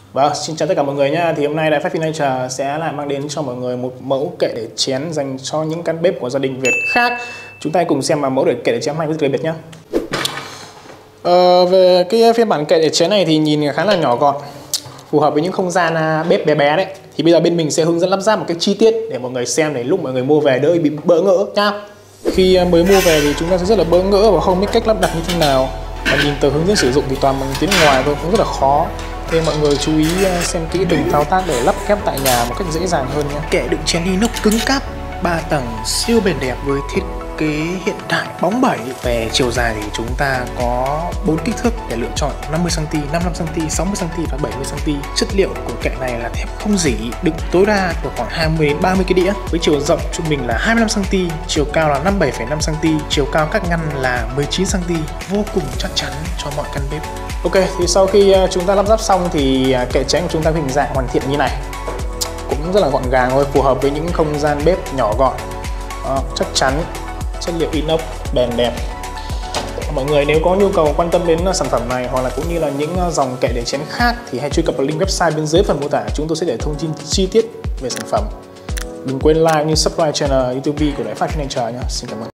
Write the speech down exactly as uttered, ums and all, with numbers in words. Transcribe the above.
Vâng, xin chào tất cả mọi người nhé. Thì hôm nay Đại Phát Furniture sẽ lại mang đến cho mọi người một mẫu kệ để chén dành cho những căn bếp của gia đình Việt khác. Chúng ta cùng xem vào mẫu để kệ để chén này rất đặc biệt nhé. Ờ, về cái phiên bản kệ để chén này thì nhìn khá là nhỏ gọn, phù hợp với những không gian bếp bé bé đấy. Thì bây giờ bên mình sẽ hướng dẫn lắp ráp một cách chi tiết để mọi người xem, để lúc mọi người mua về đỡ bị bỡ ngỡ nhá. Khi mới mua về thì chúng ta sẽ rất là bỡ ngỡ và không biết cách lắp đặt như thế nào. Và nhìn từ hướng dẫn sử dụng thì toàn bằng tiếng ngoài thôi, cũng rất là khó. Thế mọi người chú ý xem kỹ từng thao tác để lắp ghép tại nhà một cách dễ dàng hơn nhé. Kệ đựng chén inox cứng cáp ba tầng siêu bền đẹp với thiết kế hiện đại bóng bẩy. Về chiều dài thì chúng ta có bốn kích thước để lựa chọn: năm mươi xăng ti mét, năm mươi lăm xăng ti mét, sáu mươi xăng ti mét và bảy mươi xăng ti mét. Chất liệu của kệ này là thép không rỉ, đựng tối đa được khoảng hai mươi đến ba mươi cái đĩa. Với chiều rộng trung bình là hai mươi lăm xăng ti mét, chiều cao là năm mươi bảy phẩy năm xăng ti mét, chiều cao các ngăn là mười chín xăng ti mét, vô cùng chắc chắn cho mọi căn bếp. Ok, thì sau khi chúng ta lắp ráp xong thì kệ chén của chúng ta hình dạng hoàn thiện như này, cũng rất là gọn gàng thôi, phù hợp với những không gian bếp nhỏ gọn. Đó, chắc chắn, chất liệu inox bền đẹp. Mọi người nếu có nhu cầu quan tâm đến sản phẩm này hoặc là cũng như là những dòng kệ để chén khác thì hãy truy cập vào link website bên dưới phần mô tả, chúng tôi sẽ để thông tin chi tiết về sản phẩm. Đừng quên like như subscribe channel YouTube của Đại Phát Furniture nhé. Xin cảm ơn.